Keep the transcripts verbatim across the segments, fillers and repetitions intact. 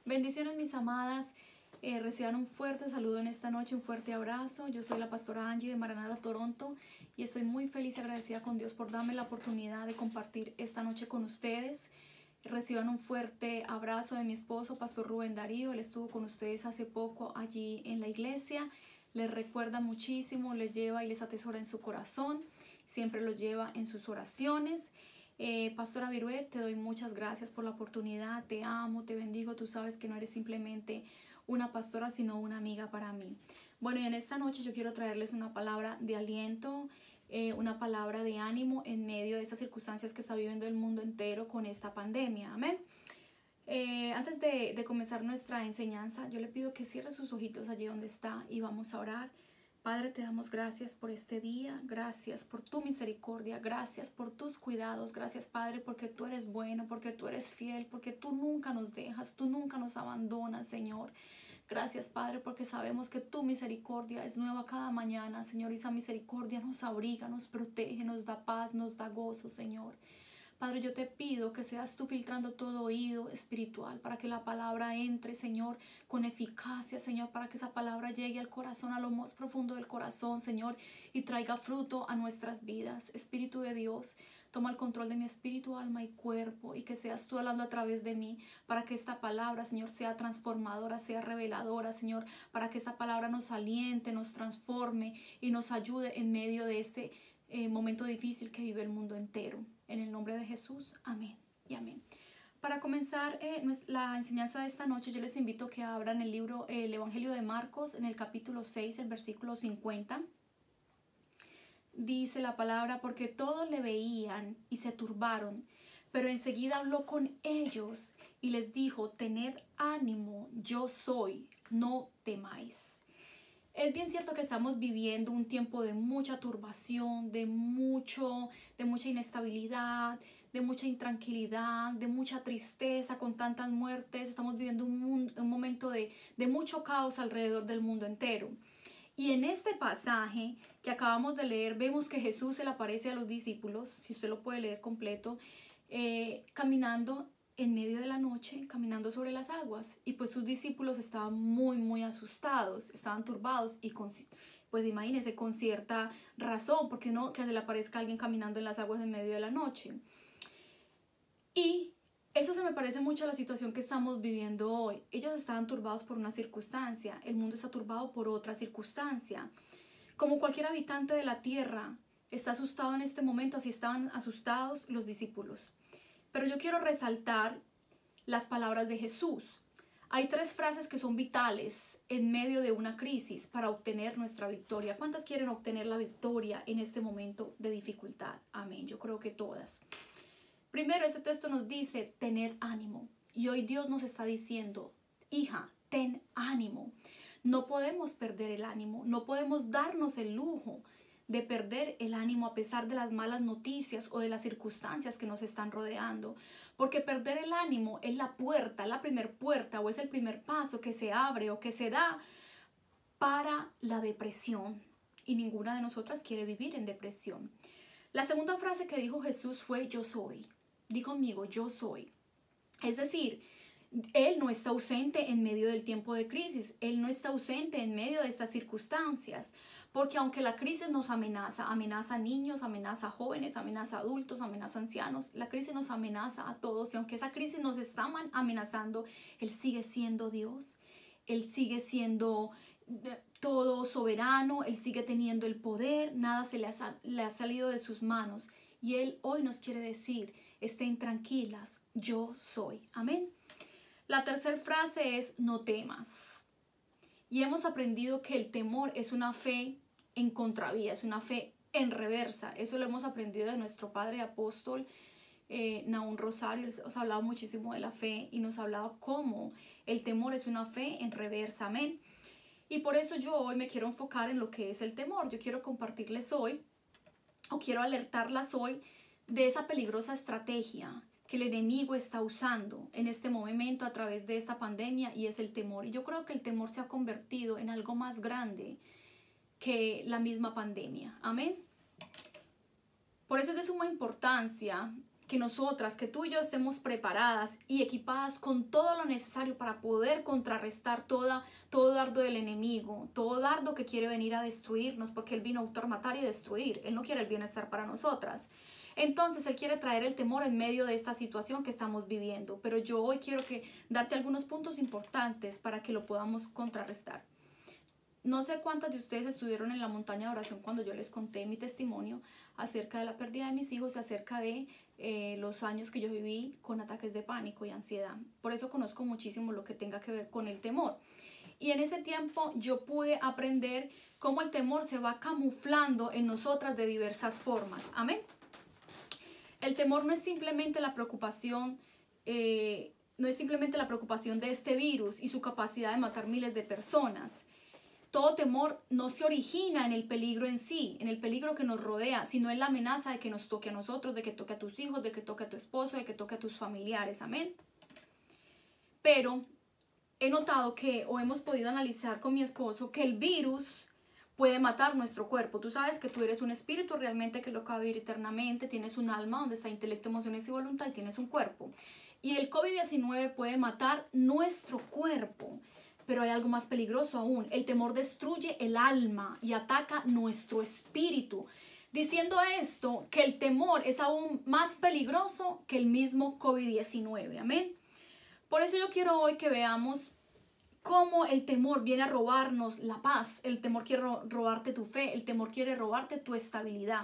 Bendiciones, mis amadas. Eh, reciban un fuerte saludo en esta noche, un fuerte abrazo. Yo soy la pastora Angie de Maranatha, Toronto, y estoy muy feliz y agradecida con Dios por darme la oportunidad de compartir esta noche con ustedes. Reciban un fuerte abrazo de mi esposo, Pastor Rubén Darío. Él estuvo con ustedes hace poco allí en la iglesia. Les recuerda muchísimo, les lleva y les atesora en su corazón. Siempre lo lleva en sus oraciones. Eh, Pastora Viruet, te doy muchas gracias por la oportunidad, te amo, te bendigo, tú sabes que no eres simplemente una pastora, sino una amiga para mí. Bueno, y en esta noche yo quiero traerles una palabra de aliento, eh, una palabra de ánimo en medio de estas circunstancias que está viviendo el mundo entero con esta pandemia, amén. Eh, antes de, de comenzar nuestra enseñanza, yo le pido que cierre sus ojitos allí donde está y vamos a orar. Padre, te damos gracias por este día, gracias por tu misericordia, gracias por tus cuidados, gracias Padre porque tú eres bueno, porque tú eres fiel, porque tú nunca nos dejas, tú nunca nos abandonas, Señor. Gracias Padre porque sabemos que tu misericordia es nueva cada mañana, Señor, y esa misericordia nos abriga, nos protege, nos da paz, nos da gozo, Señor. Padre, yo te pido que seas tú filtrando todo oído espiritual para que la palabra entre, Señor, con eficacia, Señor, para que esa palabra llegue al corazón, a lo más profundo del corazón, Señor, y traiga fruto a nuestras vidas. Espíritu de Dios, toma el control de mi espíritu, alma y cuerpo, y que seas tú hablando a través de mí para que esta palabra, Señor, sea transformadora, sea reveladora, Señor, para que esa palabra nos aliente, nos transforme y nos ayude en medio de este eh, momento difícil que vive el mundo entero. En el nombre de Jesús, amén y amén. Para comenzar eh, la enseñanza de esta noche, yo les invito a que abran el libro, eh, el Evangelio de Marcos, en el capítulo seis, el versículo cincuenta. Dice la palabra, porque todos le veían y se turbaron, pero enseguida habló con ellos y les dijo, tened ánimo, yo soy, no temáis. Es bien cierto que estamos viviendo un tiempo de mucha turbación, de, mucho, de mucha inestabilidad, de mucha intranquilidad, de mucha tristeza con tantas muertes. Estamos viviendo un, un momento de, de mucho caos alrededor del mundo entero. Y en este pasaje que acabamos de leer, vemos que Jesús se le aparece a los discípulos, si usted lo puede leer completo, eh, caminando en medio de la noche, caminando sobre las aguas, y pues sus discípulos estaban muy muy asustados, estaban turbados y con, pues imagínense, con cierta razón, porque no que se le aparezca alguien caminando en las aguas en medio de la noche. Y eso se me parece mucho a la situación que estamos viviendo hoy. Ellos estaban turbados por una circunstancia, el mundo está turbado por otra circunstancia. Como cualquier habitante de la tierra está asustado en este momento, así estaban asustados los discípulos. Pero yo quiero resaltar las palabras de Jesús. Hay tres frases que son vitales en medio de una crisis para obtener nuestra victoria. ¿Cuántas quieren obtener la victoria en este momento de dificultad? Amén. Yo creo que todas. Primero, este texto nos dice, tener ánimo. Y hoy Dios nos está diciendo, hija, ten ánimo. No podemos perder el ánimo. No podemos darnos el lujo de perder el ánimo a pesar de las malas noticias o de las circunstancias que nos están rodeando. Porque perder el ánimo es la puerta, la primer puerta o es el primer paso que se abre o que se da para la depresión. Y ninguna de nosotras quiere vivir en depresión. La segunda frase que dijo Jesús fue yo soy. Di conmigo, yo soy. Es decir, Él no está ausente en medio del tiempo de crisis. Él no está ausente en medio de estas circunstancias. Porque aunque la crisis nos amenaza, amenaza a niños, amenaza a jóvenes, amenaza a adultos, amenaza a ancianos, la crisis nos amenaza a todos. Y aunque esa crisis nos está amenazando, Él sigue siendo Dios. Él sigue siendo todo soberano. Él sigue teniendo el poder. Nada se le ha, le ha salido de sus manos. Y Él hoy nos quiere decir, estén tranquilas, yo soy. Amén. La tercera frase es no temas. Y hemos aprendido que el temor es una fe en contravía, es una fe en reversa. Eso lo hemos aprendido de nuestro padre apóstol eh, Nahum Rosario. Él nos ha hablado muchísimo de la fe y nos ha hablado cómo el temor es una fe en reversa. Amén. Y por eso yo hoy me quiero enfocar en lo que es el temor. Yo quiero compartirles hoy, o quiero alertarlas hoy de esa peligrosa estrategia que el enemigo está usando en este momento a través de esta pandemia, y es el temor. Y yo creo que el temor se ha convertido en algo más grande que la misma pandemia. Amén. Por eso es de suma importancia que nosotras, que tú y yo estemos preparadas y equipadas con todo lo necesario para poder contrarrestar toda, todo dardo del enemigo, todo dardo que quiere venir a destruirnos, porque Él vino a hurtar, matar y destruir. Él no quiere el bienestar para nosotras. Entonces Él quiere traer el temor en medio de esta situación que estamos viviendo. Pero yo hoy quiero que darte algunos puntos importantes para que lo podamos contrarrestar. No sé cuántas de ustedes estuvieron en la montaña de oración cuando yo les conté mi testimonio acerca de la pérdida de mis hijos y acerca de eh, los años que yo viví con ataques de pánico y ansiedad. Por eso conozco muchísimo lo que tenga que ver con el temor. Y en ese tiempo yo pude aprender cómo el temor se va camuflando en nosotras de diversas formas. Amén. El temor no es simplemente la preocupación, eh, no es simplemente la preocupación de este virus y su capacidad de matar miles de personas. Todo temor no se origina en el peligro en sí, en el peligro que nos rodea, sino en la amenaza de que nos toque a nosotros, de que toque a tus hijos, de que toque a tu esposo, de que toque a tus familiares. Amén. Pero he notado que, o hemos podido analizar con mi esposo, que el virus puede matar nuestro cuerpo. Tú sabes que tú eres un espíritu realmente que lo va a vivir eternamente, tienes un alma donde está intelecto, emociones y voluntad y tienes un cuerpo. Y el COVID diecinueve puede matar nuestro cuerpo. Pero hay algo más peligroso aún. El temor destruye el alma y ataca nuestro espíritu. Diciendo esto, que el temor es aún más peligroso que el mismo COVID diecinueve. Amén. Por eso yo quiero hoy que veamos cómo el temor viene a robarnos la paz. El temor quiere robarte tu fe. El temor quiere robarte tu estabilidad.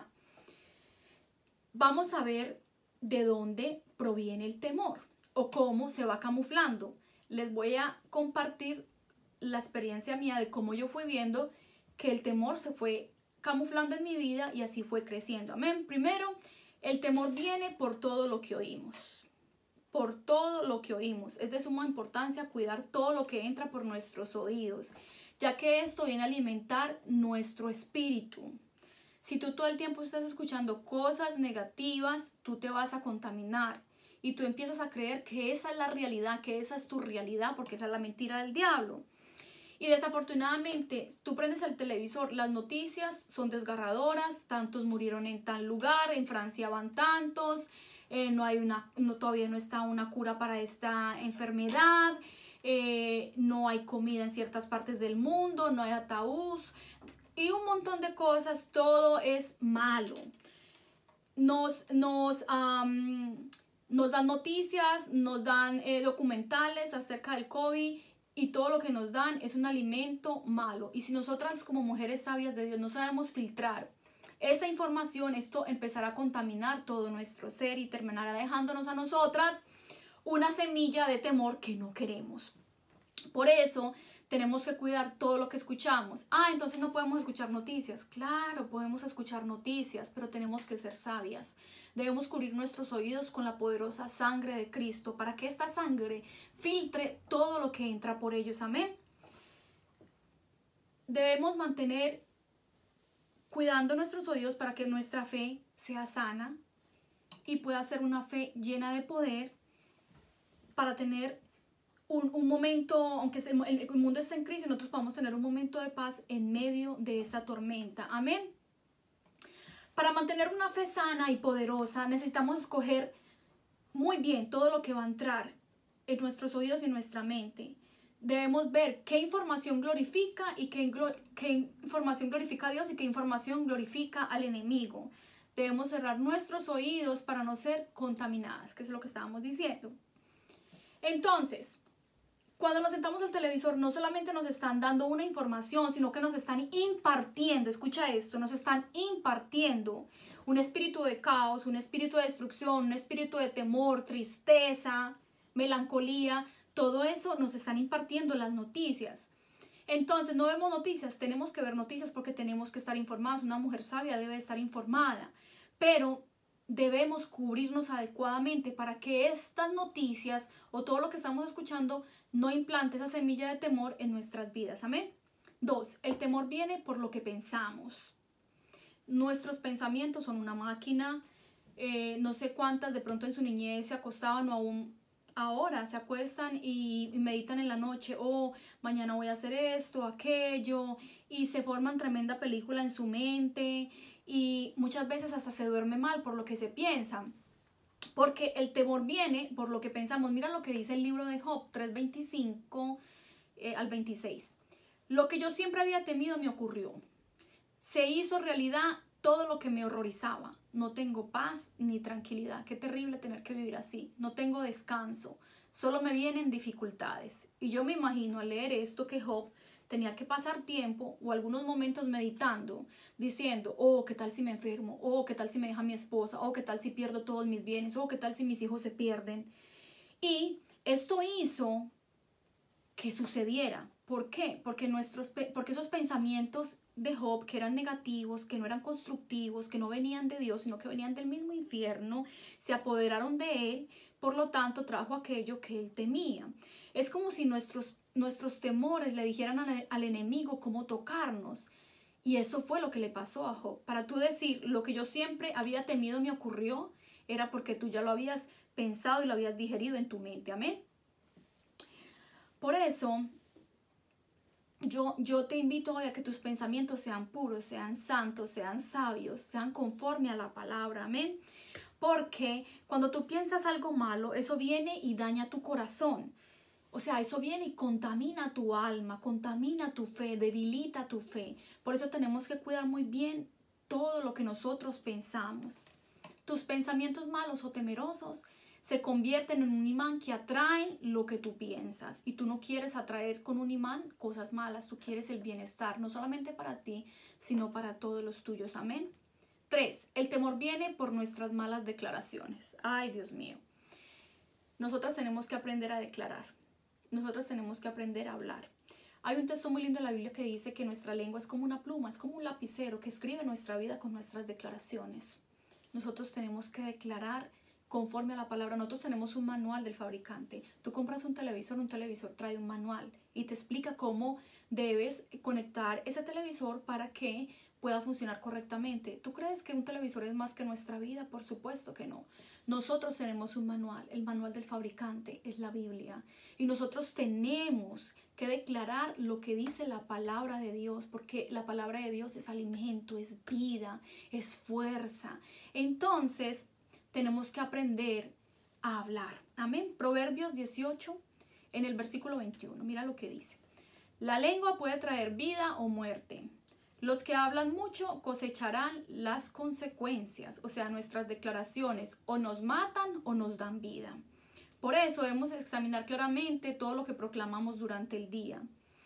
Vamos a ver de dónde proviene el temor o cómo se va camuflando. Les voy a compartir la experiencia mía de cómo yo fui viendo que el temor se fue camuflando en mi vida y así fue creciendo. Amén. Primero, el temor viene por todo lo que oímos. Por todo lo que oímos. Es de suma importancia cuidar todo lo que entra por nuestros oídos, ya que esto viene a alimentar nuestro espíritu. Si tú todo el tiempo estás escuchando cosas negativas, tú te vas a contaminar. Y tú empiezas a creer que esa es la realidad, que esa es tu realidad, porque esa es la mentira del diablo. Y desafortunadamente, tú prendes el televisor, las noticias son desgarradoras, tantos murieron en tal lugar, en Francia van tantos, eh, no hay una, no, todavía no está una cura para esta enfermedad, eh, no hay comida en ciertas partes del mundo, no hay ataúd, y un montón de cosas, todo es malo. Nos, nos, um, Nos dan noticias, nos dan eh, documentales acerca del COVID y todo lo que nos dan es un alimento malo. Y si nosotras como mujeres sabias de Dios no sabemos filtrar esta información, esto empezará a contaminar todo nuestro ser y terminará dejándonos a nosotras una semilla de temor que no queremos. Por eso tenemos que cuidar todo lo que escuchamos. Ah, entonces no podemos escuchar noticias. Claro, podemos escuchar noticias, pero tenemos que ser sabias. Debemos cubrir nuestros oídos con la poderosa sangre de Cristo para que esta sangre filtre todo lo que entra por ellos. Amén. Debemos mantener cuidando nuestros oídos para que nuestra fe sea sana y pueda ser una fe llena de poder para tener Un, un momento, aunque el, el mundo esté en crisis, nosotros podamos tener un momento de paz en medio de esta tormenta. Amén. Para mantener una fe sana y poderosa, necesitamos escoger muy bien todo lo que va a entrar en nuestros oídos y en nuestra mente. Debemos ver qué información glorifica y qué, qué información glorifica a Dios y qué información glorifica al enemigo. Debemos cerrar nuestros oídos para no ser contaminadas, que es lo que estábamos diciendo. Entonces, cuando nos sentamos al televisor, no solamente nos están dando una información, sino que nos están impartiendo, escucha esto, nos están impartiendo un espíritu de caos, un espíritu de destrucción, un espíritu de temor, tristeza, melancolía, todo eso nos están impartiendo las noticias. Entonces, no vemos noticias, tenemos que ver noticias porque tenemos que estar informados. Una mujer sabia debe estar informada, pero debemos cubrirnos adecuadamente para que estas noticias o todo lo que estamos escuchando no implante esa semilla de temor en nuestras vidas. Amén. Dos, el temor viene por lo que pensamos. Nuestros pensamientos son una máquina. Eh, no sé cuántas de pronto en su niñez se acostaban o aún ahora se acuestan y, y meditan en la noche. Oh, mañana voy a hacer esto, aquello. Y se forman tremenda película en su mente. Y muchas veces hasta se duerme mal por lo que se piensan. Porque el temor viene por lo que pensamos. Mira lo que dice el libro de Job tres veinticinco eh, al veintiséis. Lo que yo siempre había temido me ocurrió. Se hizo realidad todo lo que me horrorizaba. No tengo paz ni tranquilidad. Qué terrible tener que vivir así. No tengo descanso. Solo me vienen dificultades. Y yo me imagino al leer esto que Job tenía que pasar tiempo o algunos momentos meditando, diciendo, oh, ¿qué tal si me enfermo? Oh, ¿qué tal si me deja mi esposa? Oh, ¿qué tal si pierdo todos mis bienes? Oh, ¿qué tal si mis hijos se pierden? Y esto hizo que sucediera. ¿Por qué? Porque, nuestros, porque esos pensamientos de Job, que eran negativos, que no eran constructivos, que no venían de Dios, sino que venían del mismo infierno, se apoderaron de él, por lo tanto trajo aquello que él temía. Es como si nuestros, nuestros temores le dijeran al, al enemigo cómo tocarnos. Y eso fue lo que le pasó a Job. Para tú decir, lo que yo siempre había temido me ocurrió, era porque tú ya lo habías pensado y lo habías digerido en tu mente. Amén. Por eso, yo, yo te invito hoy a que tus pensamientos sean puros, sean santos, sean sabios, sean conforme a la palabra. Amén. Porque cuando tú piensas algo malo, eso viene y daña tu corazón. O sea, eso viene y contamina tu alma, contamina tu fe, debilita tu fe. Por eso tenemos que cuidar muy bien todo lo que nosotros pensamos. Tus pensamientos malos o temerosos se convierten en un imán que atraen lo que tú piensas. Y tú no quieres atraer con un imán cosas malas, tú quieres el bienestar, no solamente para ti, sino para todos los tuyos. Amén. Tres, el temor viene por nuestras malas declaraciones. Ay, Dios mío. Nosotras tenemos que aprender a declarar. Nosotros tenemos que aprender a hablar. Hay un texto muy lindo en la Biblia que dice que nuestra lengua es como una pluma, es como un lapicero que escribe nuestra vida con nuestras declaraciones. Nosotros tenemos que declarar conforme a la palabra. Nosotros tenemos un manual del fabricante. Tú compras un televisor, un televisor trae un manual y te explica cómo debes conectar ese televisor para que pueda funcionar correctamente. ¿Tú crees que un televisor es más que nuestra vida? Por supuesto que no. Nosotros tenemos un manual. El manual del fabricante es la Biblia. Y nosotros tenemos que declarar lo que dice la palabra de Dios, porque la palabra de Dios es alimento, es vida, es fuerza. Entonces, tenemos que aprender a hablar. Amén. Proverbios dieciocho, en el versículo veintiuno. Mira lo que dice. La lengua puede traer vida o muerte. Los que hablan mucho cosecharán las consecuencias. O sea, nuestras declaraciones o nos matan o nos dan vida. Por eso debemos examinar claramente todo lo que proclamamos durante el día.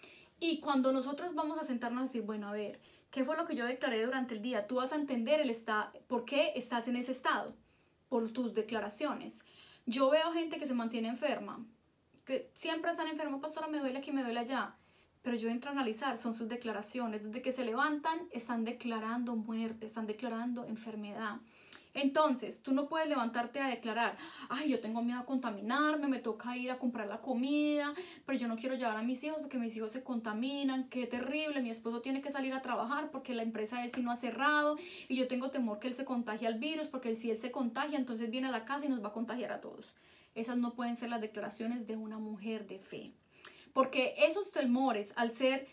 Y cuando nosotros vamos a sentarnos a decir, bueno, a ver, ¿qué fue lo que yo declaré durante el día? Tú vas a entender el estado, por qué estás en ese estado, por tus declaraciones. Yo veo gente que se mantiene enferma, que siempre están enfermos, pastora, me duele aquí, me duele allá. Pero yo entro a analizar, son sus declaraciones. Desde que se levantan, están declarando muerte, están declarando enfermedad. Entonces, tú no puedes levantarte a declarar, ay, yo tengo miedo a contaminarme, me toca ir a comprar la comida, pero yo no quiero llevar a mis hijos porque mis hijos se contaminan, qué terrible, mi esposo tiene que salir a trabajar porque la empresa de él sí no ha cerrado y yo tengo temor que él se contagie al virus porque si él se contagia, entonces viene a la casa y nos va a contagiar a todos. Esas no pueden ser las declaraciones de una mujer de fe. Porque esos temores, al ser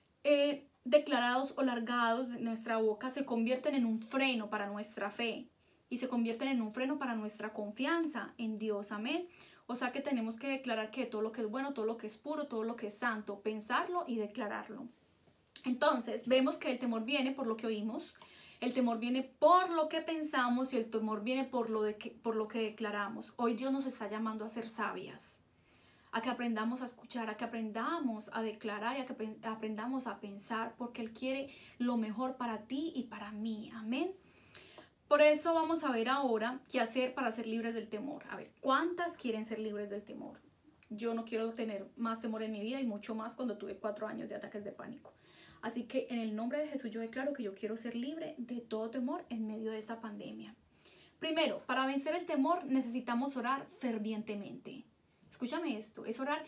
eh, declarados o largados de nuestra boca, se convierten en un freno para nuestra fe y se convierten en un freno para nuestra confianza en Dios. Amén. O sea que tenemos que declarar que todo lo que es bueno, todo lo que es puro, todo lo que es santo, pensarlo y declararlo. Entonces, vemos que el temor viene por lo que oímos, el temor viene por lo que pensamos y el temor viene por lo, de que, por lo que declaramos. Hoy Dios nos está llamando a ser sabias, a que aprendamos a escuchar, a que aprendamos a declarar y a que aprendamos a pensar, porque Él quiere lo mejor para ti y para mí. Amén. Por eso vamos a ver ahora qué hacer para ser libres del temor. A ver, ¿cuántas quieren ser libres del temor? Yo no quiero tener más temor en mi vida y mucho más cuando tuve cuatro años de ataques de pánico. Así que en el nombre de Jesús yo declaro que yo quiero ser libre de todo temor en medio de esta pandemia. Primero, para vencer el temor necesitamos orar fervientemente. Escúchame esto, es orar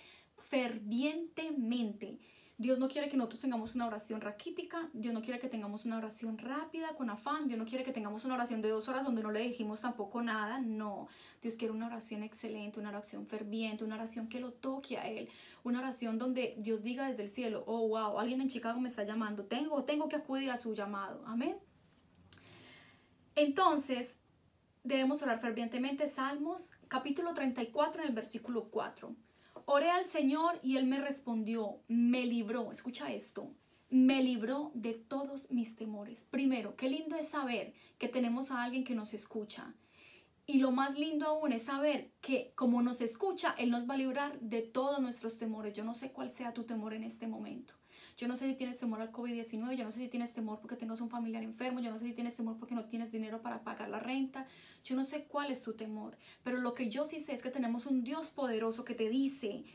fervientemente. Dios no quiere que nosotros tengamos una oración raquítica, Dios no quiere que tengamos una oración rápida, con afán, Dios no quiere que tengamos una oración de dos horas donde no le dijimos tampoco nada, no. Dios quiere una oración excelente, una oración ferviente, una oración que lo toque a Él, una oración donde Dios diga desde el cielo, oh wow, alguien en Chicago me está llamando, tengo, tengo que acudir a su llamado, amén. Entonces, debemos orar fervientemente. Salmos capítulo treinta y cuatro en el versículo cuatro. Oré al Señor y Él me respondió, me libró, escucha esto, me libró de todos mis temores. Primero, qué lindo es saber que tenemos a alguien que nos escucha. Y lo más lindo aún es saber que como nos escucha, Él nos va a librar de todos nuestros temores. Yo no sé cuál sea tu temor en este momento. Yo no sé si tienes temor al COVID diecinueve, yo no sé si tienes temor porque tengas un familiar enfermo, yo no sé si tienes temor porque no tienes dinero para pagar la renta. Yo no sé cuál es tu temor, pero lo que yo sí sé es que tenemos un Dios poderoso que te dice,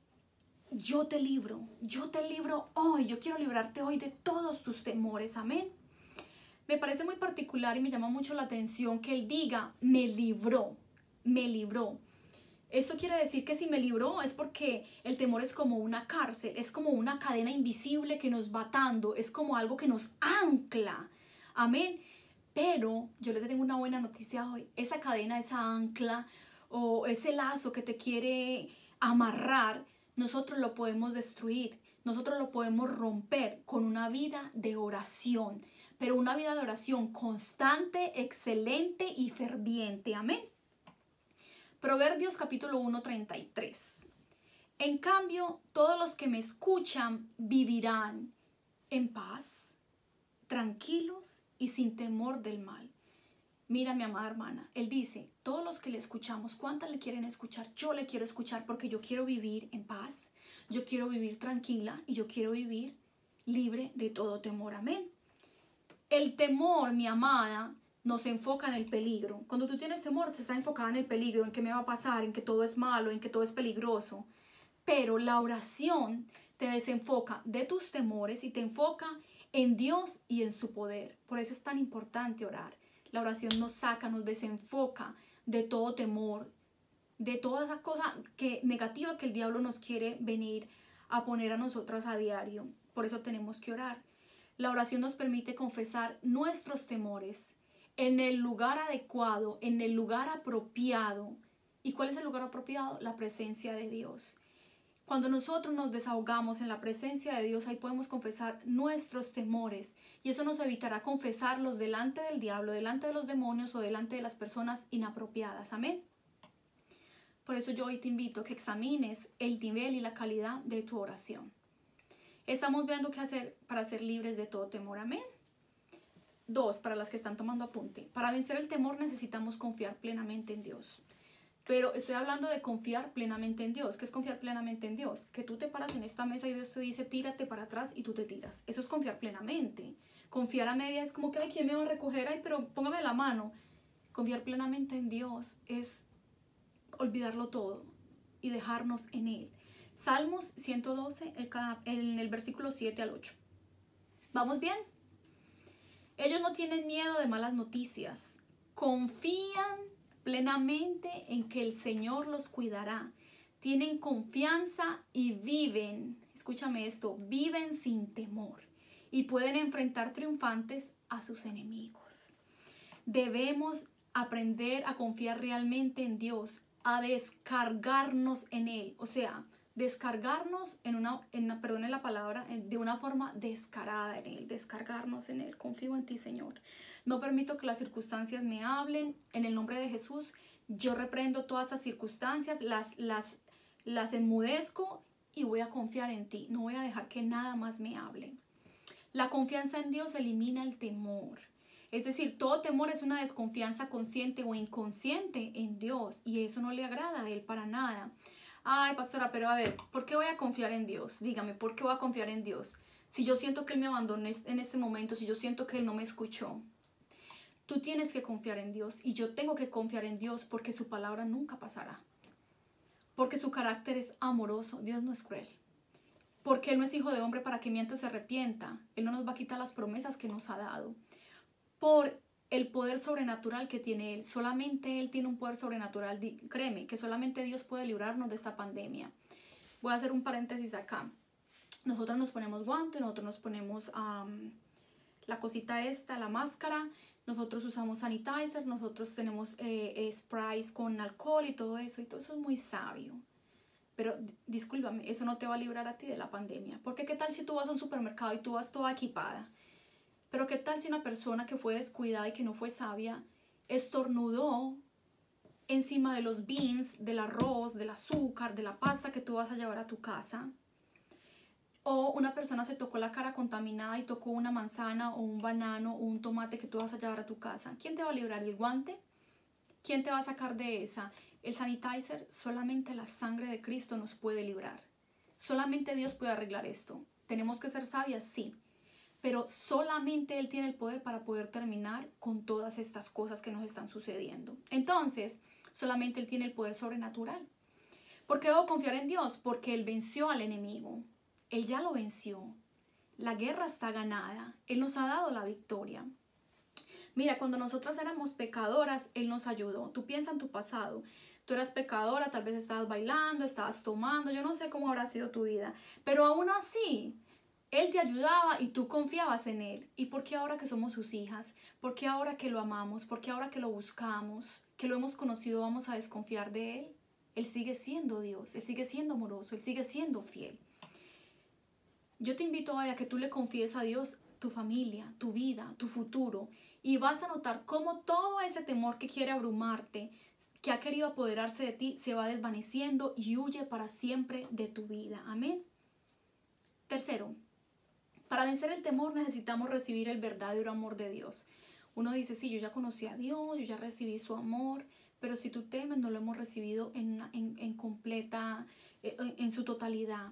yo te libro, yo te libro hoy, yo quiero librarte hoy de todos tus temores, amén. Me parece muy particular y me llama mucho la atención que Él diga, me libró, me libró. Eso quiere decir que si me libró es porque el temor es como una cárcel, es como una cadena invisible que nos va atando, es como algo que nos ancla. Amén. Pero yo les tengo una buena noticia hoy. Esa cadena, esa ancla o ese lazo que te quiere amarrar, nosotros lo podemos destruir, nosotros lo podemos romper con una vida de oración, pero una vida de oración constante, excelente y ferviente. Amén. Proverbios capítulo uno, treinta y tres. En cambio, todos los que me escuchan vivirán en paz, tranquilos y sin temor del mal. Mira, mi amada hermana, él dice, todos los que le escuchamos, ¿cuántas le quieren escuchar? Yo le quiero escuchar porque yo quiero vivir en paz, yo quiero vivir tranquila y yo quiero vivir libre de todo temor. Amén. El temor, mi amada, nos enfoca en el peligro. Cuando tú tienes temor, te está enfocada en el peligro, en qué me va a pasar, en que todo es malo, en que todo es peligroso. Pero la oración te desenfoca de tus temores y te enfoca en Dios y en su poder. Por eso es tan importante orar. La oración nos saca, nos desenfoca de todo temor, de toda esa cosa que, negativa que el diablo nos quiere venir a poner a nosotras a diario. Por eso tenemos que orar. La oración nos permite confesar nuestros temores en el lugar adecuado, en el lugar apropiado. ¿Y cuál es el lugar apropiado? La presencia de Dios. Cuando nosotros nos desahogamos en la presencia de Dios, ahí podemos confesar nuestros temores y eso nos evitará confesarlos delante del diablo, delante de los demonios o delante de las personas inapropiadas. Amén. Por eso yo hoy te invito a que examines el nivel y la calidad de tu oración. Estamos viendo qué hacer para ser libres de todo temor. Amén. Dos, para las que están tomando apunte. Para vencer el temor necesitamos confiar plenamente en Dios. Pero estoy hablando de confiar plenamente en Dios. ¿Qué es confiar plenamente en Dios? Que tú te paras en esta mesa y Dios te dice, tírate para atrás y tú te tiras. Eso es confiar plenamente. Confiar a media es como que, ay, ¿quién me va a recoger? Ay, pero póngame la mano. Confiar plenamente en Dios es olvidarlo todo y dejarnos en Él. Salmos ciento doce, el, en el versículo siete al ocho. ¿Vamos bien? Ellos no tienen miedo de malas noticias. Confían plenamente en que el Señor los cuidará. Tienen confianza y viven, escúchame esto, viven sin temor y pueden enfrentar triunfantes a sus enemigos. Debemos aprender a confiar realmente en Dios, a descargarnos en Él, o sea, descargarnos en una, en una, perdone la palabra, de una forma descarada en Él, descargarnos en Él. Confío en ti, Señor. No permito que las circunstancias me hablen. En el nombre de Jesús, yo reprendo todas esas circunstancias, las, las, las enmudezco y voy a confiar en ti. No voy a dejar que nada más me hable. La confianza en Dios elimina el temor. Es decir, todo temor es una desconfianza consciente o inconsciente en Dios y eso no le agrada a Él para nada. Ay, pastora, pero a ver, ¿por qué voy a confiar en Dios? Dígame, ¿por qué voy a confiar en Dios? Si yo siento que Él me abandonó en este momento, si yo siento que Él no me escuchó. Tú tienes que confiar en Dios y yo tengo que confiar en Dios porque su palabra nunca pasará. Porque su carácter es amoroso, Dios no es cruel. Porque Él no es hijo de hombre para que miente o se arrepienta. Él no nos va a quitar las promesas que nos ha dado. Por el poder sobrenatural que tiene Él. Solamente Él tiene un poder sobrenatural. Créeme que solamente Dios puede librarnos de esta pandemia. Voy a hacer un paréntesis acá. Nosotros nos ponemos guantes, nosotros nos ponemos um, la cosita esta, la máscara. Nosotros usamos sanitizer, nosotros tenemos eh, eh, sprays con alcohol y todo eso. Y todo eso es muy sabio. Pero discúlpame, eso no te va a librar a ti de la pandemia. Porque qué tal si tú vas a un supermercado y tú vas toda equipada. Pero qué tal si una persona que fue descuidada y que no fue sabia estornudó encima de los beans, del arroz, del azúcar, de la pasta que tú vas a llevar a tu casa. O una persona se tocó la cara contaminada y tocó una manzana o un banano o un tomate que tú vas a llevar a tu casa. ¿Quién te va a librar? ¿El guante? ¿Quién te va a sacar de esa? El sanitizer. Solamente la sangre de Cristo nos puede librar. Solamente Dios puede arreglar esto. ¿Tenemos que ser sabias? Sí. Pero solamente Él tiene el poder para poder terminar con todas estas cosas que nos están sucediendo. Entonces, solamente Él tiene el poder sobrenatural. ¿Por qué debo confiar en Dios? Porque Él venció al enemigo. Él ya lo venció. La guerra está ganada. Él nos ha dado la victoria. Mira, cuando nosotras éramos pecadoras, Él nos ayudó. Tú piensa en tu pasado. Tú eras pecadora, tal vez estabas bailando, estabas tomando, yo no sé cómo habrá sido tu vida. Pero aún así, Él te ayudaba y tú confiabas en Él. ¿Y por qué ahora que somos sus hijas? ¿Por qué ahora que lo amamos? ¿Por qué ahora que lo buscamos? Que lo hemos conocido, vamos a desconfiar de Él. Él sigue siendo Dios. Él sigue siendo amoroso. Él sigue siendo fiel. Yo te invito hoy a que tú le confíes a Dios tu familia, tu vida, tu futuro, y vas a notar cómo todo ese temor que quiere abrumarte, que ha querido apoderarse de ti, se va desvaneciendo y huye para siempre de tu vida. Amén. Tercero, para vencer el temor necesitamos recibir el verdadero amor de Dios. Uno dice, sí, yo ya conocí a Dios, yo ya recibí su amor, pero si tú temes, no lo hemos recibido en, en, en completa, en, en su totalidad.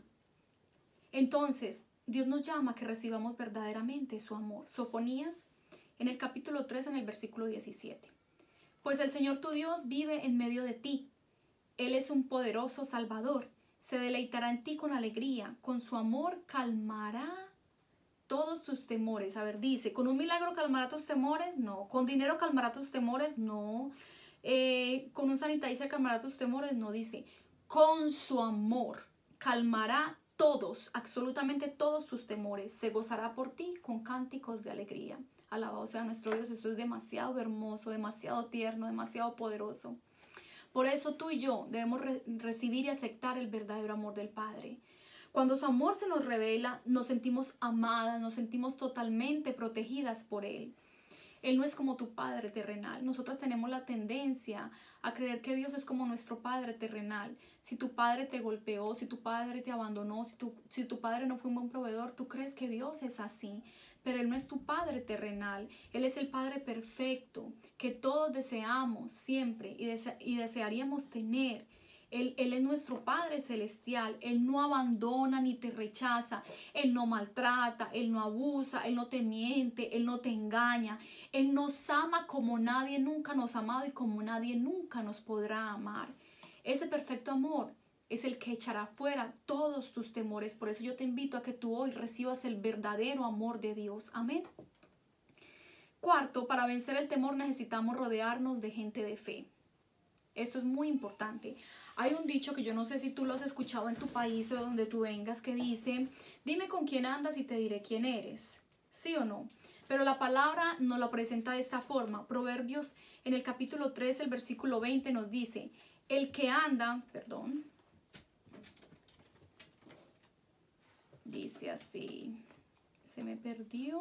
Entonces, Dios nos llama a que recibamos verdaderamente su amor. Sofonías, en el capítulo tres, en el versículo diecisiete. Pues el Señor tu Dios vive en medio de ti. Él es un poderoso Salvador. Se deleitará en ti con alegría. Con su amor calmará todos tus temores. A ver, dice, ¿con un milagro calmará tus temores? No. ¿Con dinero calmará tus temores? No. Eh, ¿Con un sanitizer calmará tus temores? No, dice, con su amor calmará todos, absolutamente todos tus temores. Se gozará por ti con cánticos de alegría. Alabado sea nuestro Dios. Esto es demasiado hermoso, demasiado tierno, demasiado poderoso. Por eso tú y yo debemos re recibir y aceptar el verdadero amor del Padre. Cuando su amor se nos revela, nos sentimos amadas, nos sentimos totalmente protegidas por Él. Él no es como tu padre terrenal. Nosotras tenemos la tendencia a creer que Dios es como nuestro padre terrenal. Si tu padre te golpeó, si tu padre te abandonó, si tu, si tu padre no fue un buen proveedor, tú crees que Dios es así. Pero Él no es tu padre terrenal. Él es el Padre perfecto que todos deseamos siempre y, dese y desearíamos tener. Él, Él es nuestro Padre celestial. Él no abandona ni te rechaza. Él no maltrata, Él no abusa, Él no te miente, Él no te engaña. Él nos ama como nadie nunca nos ha amado y como nadie nunca nos podrá amar. Ese perfecto amor es el que echará fuera todos tus temores. Por eso yo te invito a que tú hoy recibas el verdadero amor de Dios. Amén. Cuarto, para vencer el temor necesitamos rodearnos de gente de fe. Esto es muy importante. Hay un dicho que yo no sé si tú lo has escuchado en tu país o donde tú vengas que dice, dime con quién andas y te diré quién eres. ¿Sí o no? Pero la palabra nos lo presenta de esta forma. Proverbios en el capítulo tres, el versículo veinte nos dice, el que anda, perdón, dice así, se me perdió,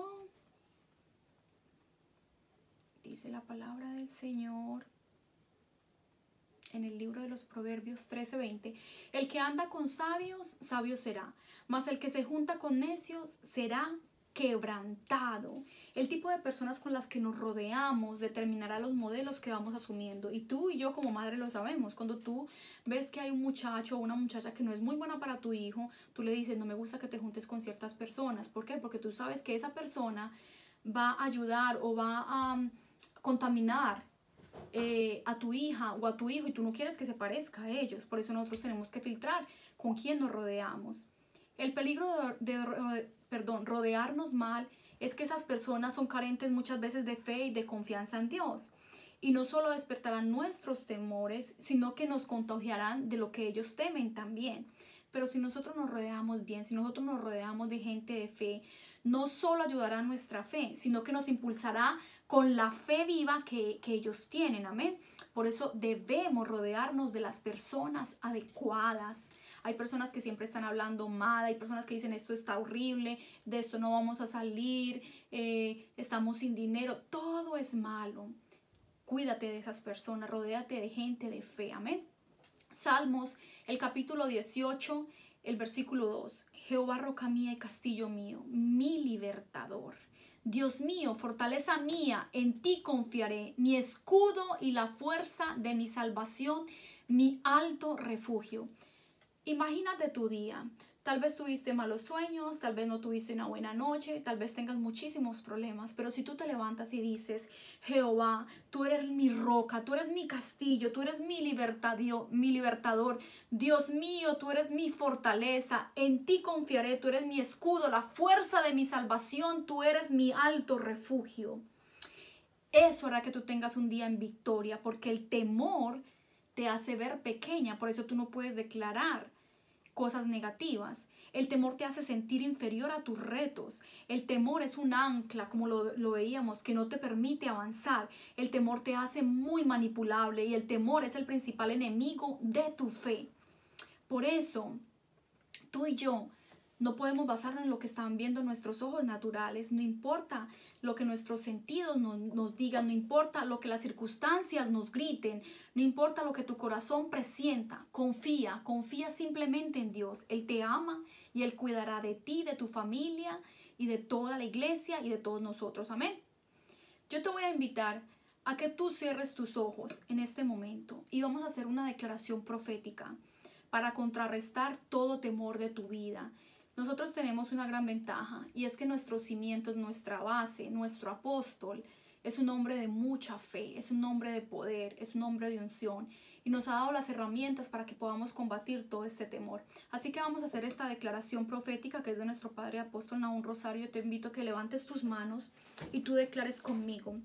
dice la palabra del Señor. En el libro de los Proverbios trece veinte, el que anda con sabios, sabio será, mas el que se junta con necios será quebrantado. El tipo de personas con las que nos rodeamos determinará los modelos que vamos asumiendo. Y tú y yo como madre lo sabemos. Cuando tú ves que hay un muchacho o una muchacha que no es muy buena para tu hijo, tú le dices, no me gusta que te juntes con ciertas personas. ¿Por qué? Porque tú sabes que esa persona va a ayudar o va a um, contaminar Eh, a tu hija o a tu hijo y tú no quieres que se parezca a ellos. Por eso nosotros tenemos que filtrar con quién nos rodeamos. El peligro de, de, de perdón, rodearnos mal es que esas personas son carentes muchas veces de fe y de confianza en Dios. Y no solo despertarán nuestros temores, sino que nos contagiarán de lo que ellos temen también. Pero si nosotros nos rodeamos bien, si nosotros nos rodeamos de gente de fe, no solo ayudará a nuestra fe, sino que nos impulsará con la fe viva que, que ellos tienen, amén. Por eso debemos rodearnos de las personas adecuadas. Hay personas que siempre están hablando mal, hay personas que dicen esto está horrible, de esto no vamos a salir, eh, estamos sin dinero, todo es malo. Cuídate de esas personas, rodéate de gente de fe. Amén. Salmos, el capítulo dieciocho, el versículo dos. Jehová, roca mía y castillo mío, mi libertador. Dios mío, fortaleza mía, en ti confiaré, mi escudo y la fuerza de mi salvación, mi alto refugio. Imagínate tu día. Tal vez tuviste malos sueños, tal vez no tuviste una buena noche, tal vez tengas muchísimos problemas, pero si tú te levantas y dices, Jehová, tú eres mi roca, tú eres mi castillo, tú eres mi libertador, mi libertador, Dios mío, tú eres mi fortaleza, en ti confiaré, tú eres mi escudo, la fuerza de mi salvación, tú eres mi alto refugio. Eso hará que tú tengas un día en victoria, porque el temor te hace ver pequeña, por eso tú no puedes declarar cosas negativas. El temor te hace sentir inferior a tus retos. El temor es un ancla, como lo, lo veíamos, que no te permite avanzar. El temor te hace muy manipulable y el temor es el principal enemigo de tu fe. Por eso, tú y yo no podemos basarnos en lo que están viendo nuestros ojos naturales. No importa lo que nuestros sentidos nos, nos digan, no importa lo que las circunstancias nos griten, no importa lo que tu corazón presienta. Confía, confía simplemente en Dios. Él te ama y Él cuidará de ti, de tu familia y de toda la iglesia y de todos nosotros. Amén. Yo te voy a invitar a que tú cierres tus ojos en este momento y vamos a hacer una declaración profética para contrarrestar todo temor de tu vida. Nosotros tenemos una gran ventaja y es que nuestros cimientos, nuestra base, nuestro apóstol es un hombre de mucha fe, es un hombre de poder, es un hombre de unción y nos ha dado las herramientas para que podamos combatir todo este temor. Así que vamos a hacer esta declaración profética que es de nuestro Padre Apóstol Nahum Rosario. Te invito a que levantes tus manos y tú declares conmigo.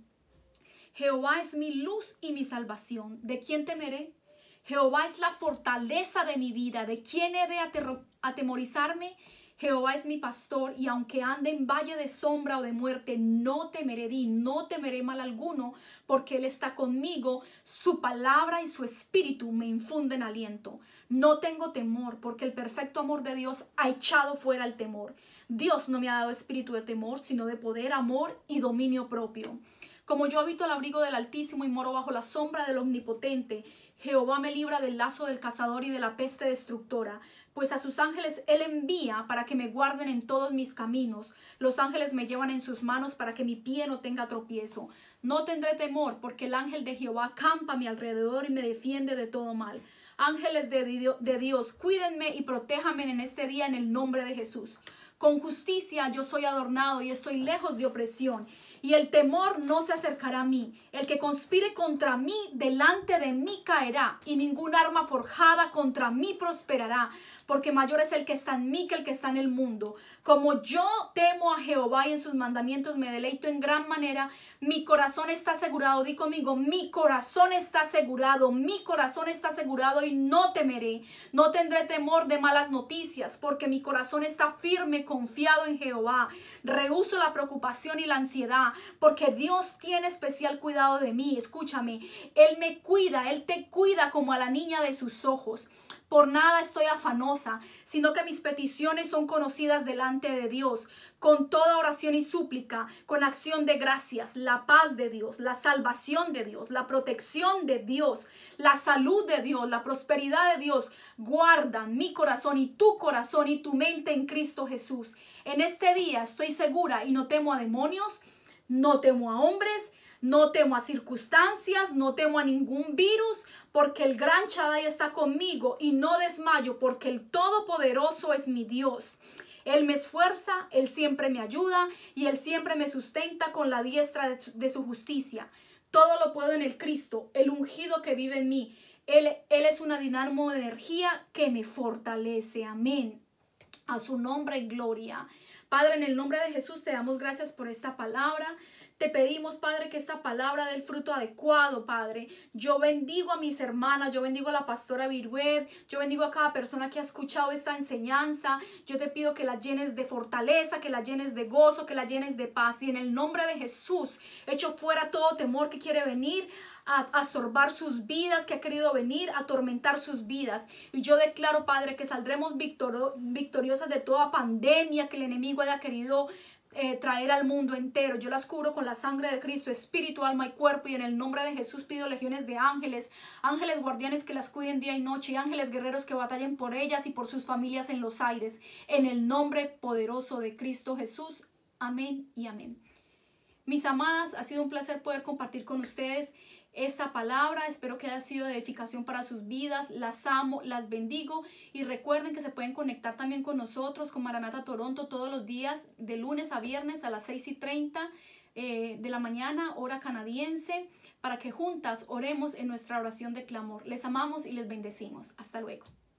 Jehová es mi luz y mi salvación. ¿De quién temeré? Jehová es la fortaleza de mi vida. ¿De quién he de atemorizarme? Jehová es mi pastor, y aunque ande en valle de sombra o de muerte, no temeré, di, no temeré mal alguno, porque Él está conmigo. Su palabra y su espíritu me infunden aliento. No tengo temor, porque el perfecto amor de Dios ha echado fuera el temor. Dios no me ha dado espíritu de temor, sino de poder, amor y dominio propio. Como yo habito al abrigo del Altísimo y moro bajo la sombra del Omnipotente, Jehová me libra del lazo del cazador y de la peste destructora, pues a sus ángeles Él envía para que me guarden en todos mis caminos. Los ángeles me llevan en sus manos para que mi pie no tenga tropiezo. No tendré temor, porque el ángel de Jehová acampa a mi alrededor y me defiende de todo mal. Ángeles de Dios, de Dios, cuídenme y protéjanme en este día en el nombre de Jesús. Con justicia yo soy adornado y estoy lejos de opresión, y el temor no se acercará a mí. El que conspire contra mí, delante de mí caerá, y ningún arma forjada contra mí prosperará, porque mayor es el que está en mí que el que está en el mundo. Como yo temo a Jehová y en sus mandamientos me deleito en gran manera, mi corazón está asegurado. Di conmigo, mi corazón está asegurado, mi corazón está asegurado y no temeré. No tendré temor de malas noticias, porque mi corazón está firme, confiado en Jehová. Rehúso la preocupación y la ansiedad, porque Dios tiene especial cuidado de mí. Escúchame, Él me cuida, Él te cuida como a la niña de sus ojos. Por nada estoy afanosa, sino que mis peticiones son conocidas delante de Dios. Con toda oración y súplica, con acción de gracias, la paz de Dios, la salvación de Dios, la protección de Dios, la salud de Dios, la prosperidad de Dios, guardan mi corazón y tu corazón y tu mente en Cristo Jesús. En este día estoy segura y no temo a demonios, no temo a hombres, no temo a circunstancias, no temo a ningún virus, porque el gran Shaddai está conmigo, y no desmayo, porque el Todopoderoso es mi Dios. Él me esfuerza, Él siempre me ayuda, y Él siempre me sustenta con la diestra de su, de su justicia. Todo lo puedo en el Cristo, el ungido que vive en mí. Él, Él es una dinamo de energía que me fortalece. Amén. A su nombre y gloria. Padre, en el nombre de Jesús te damos gracias por esta palabra. Te pedimos, Padre, que esta palabra dé el fruto adecuado, Padre. Yo bendigo a mis hermanas, yo bendigo a la pastora Viruet, yo bendigo a cada persona que ha escuchado esta enseñanza. Yo te pido que la llenes de fortaleza, que la llenes de gozo, que la llenes de paz. Y en el nombre de Jesús, echo fuera todo temor que quiere venir a absorber sus vidas, que ha querido venir a atormentar sus vidas. Y yo declaro, Padre, que saldremos victor- victoriosas de toda pandemia que el enemigo haya querido eh, traer al mundo entero. Yo las cubro con la sangre de Cristo, espíritu, alma y cuerpo, y en el nombre de Jesús pido legiones de ángeles, ángeles guardianes que las cuiden día y noche, y ángeles guerreros que batallen por ellas y por sus familias en los aires, en el nombre poderoso de Cristo Jesús. Amén y amén. Mis amadas, ha sido un placer poder compartir con ustedes esta palabra. Espero que haya sido de edificación para sus vidas. Las amo, las bendigo, y recuerden que se pueden conectar también con nosotros, con Maranata Toronto, todos los días de lunes a viernes a las seis y treinta eh, de la mañana, hora canadiense, para que juntas oremos en nuestra oración de clamor. Les amamos y les bendecimos. Hasta luego.